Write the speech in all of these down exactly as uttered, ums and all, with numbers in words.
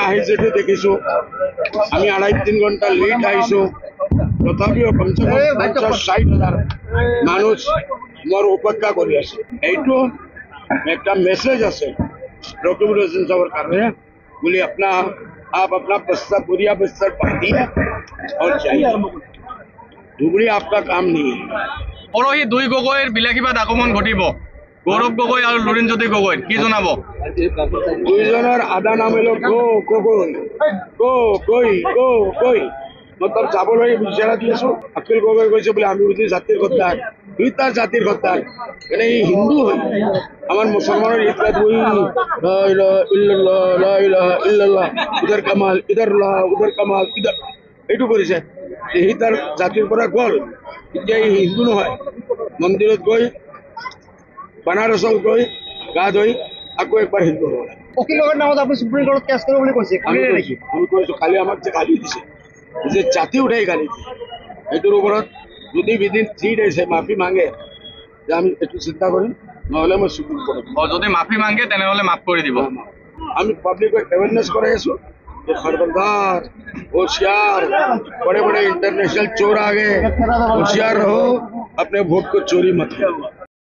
আহি যেটো দেখিছো আমি আড়াই তিন ঘন্টা লেট আইছো তথাপিও কমসে কম পঞ্চাশ ষাট হাজার মানুষ মোর উপেক্ষা করে আছে। এইটো একটা মেসেজ আছে रकीबुल हसन साहब कर रहे हैं बोले अपना आप अपना बस्ता बुरिया बस्तर बांधिए और जाइए। धुबुरी आपका काम नहीं है। পৰহি দুই গগৈৰ বিলাসীবাদ আগমন ঘটিব গৌৰৱ গগৈ আৰু লুৰিণজ্যোতি গগৈ কি জনাব? দুইজনের আদা নাম হলো গো গগৈ গো গৈ গো গৈ मतलब যাবলৈ বিচাৰা দিছো। আকিল গগৈ কৈছে বলে আমি বুঝি জাতির গদ্দার দুই তার জাতির গদ্দার মানে এই হিন্দু হই আমার মুসলমানের ইতলাত ওই লা ইলাহা ইল্লাল্লাহ লা ইলাহা ইল্লাল্লাহ ইধর কামাল ইধর লা উধর কামাল ইধর এইটো কৰিছে। এই তার জাতির পৰা গল এতিয়া এই হিন্দু নহয়। মন্দিৰত গৈ বানাৰসত গৈ গা ধুই আকৌ একবাৰ হিন্দু হ'ল। অখিলৰ নামত আপুনি সুপ্ৰিম কোৰ্টত কেছ কৰিব বুলি কৈছে। আমি কৰিছো খালি আমাক যে গালি দিছে যে জাতি উঠাই গালি দিয়ে এইটোৰ ওপৰত যদি বিদিন থ্ৰী ডেজ মাফি মাগে যে আমি এইটো চিন্তা কৰিম নহ'লে মই সুপ্ৰিম কোৰ্টত যদি মাফি মাগে তেনেহলে মাফ কৰি দিব। আমি পাব্লিকক अवेयरनेस করে আছো যে खबरदार होशियार बड़े बड़े इंटरनेशनल चोर आ गए होशियार रहो अपने वोट को चोरी मत करो।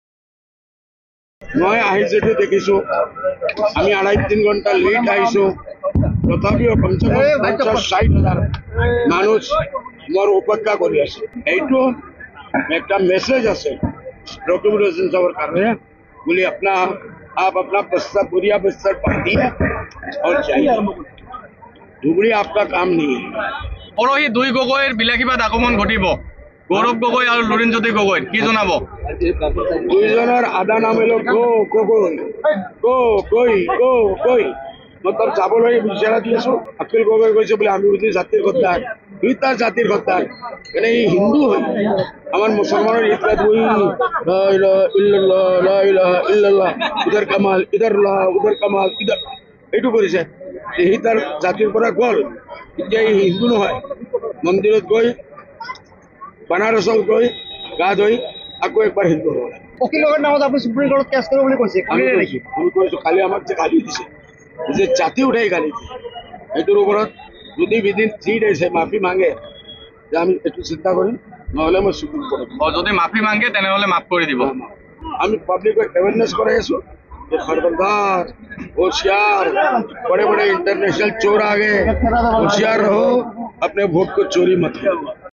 মই আহি যেটো দেখিছো আমি আড়াই তিন ঘন্টা লেট আইছো তথাপিও কমসে কম পঞ্চাশ ষাট হাজার মানুষ মোর উপেক্ষা করে আছে। এইটো একটা মেসেজ আছে रकीबुल हसन साहब कर रहे हैं बोले अपना आप अपना बस्ता बुरिया बस्तर बांधिए और जाइए। धुबुरी आपका काम नहीं है। পৰহি দুই গগৈৰ বিলাসীবাদ আগমন ঘটিব গৌৰৱ গগৈ আৰু লুৰিণজ্যোতি গগৈ কি জনাব? দুইজনের আদা নাম হলো গো গগৈ গো গৈ গো গৈ मतलब যাবলৈ বিচাৰা দিছো। আকিল গগৈ কৈছে বলে আমি বুঝি জাতির গদ্দার দুই তার জাতির গদ্দার মানে এই হিন্দু হই আমার মুসলমানের ইতলাত ওই লা ইলাহা ইল্লাল্লাহ লা ইলাহা ইল্লাল্লাহ ইধর কামাল ইধর লা উধর কামাল ইধর এইটো কৰিছে। এই তার জাতির পৰা গল এতিয়া এই হিন্দু নহয়। মন্দিৰত গৈ বানাৰসত গৈ গা ধুই আকৌ একবাৰ হিন্দু হ'ল। অখিলৰ নামত আপুনি সুপ্ৰিম কোৰ্টত কেছ কৰিব বুলি কৈছে। আমি কৰিছো খালি আমাক যে গালি দিছে যে জাতি উঠাই গালি দিয়ে এইটোৰ ওপৰত যদি বিদিন থ্ৰী ডেজ মাফি মাগে যে আমি এইটো চিন্তা কৰিম নহ'লে মই সুপ্ৰিম কোৰ্টত যদি মাফি মাগে তেনেহলে মাফ কৰি দিব। আমি পাব্লিকক अवेयरनेस করে আছো যে खबरदार होशियार बड़े बड़े इंटरनेशनल चोर आ गए होशियार रहो अपने वोट को चोरी मत करो।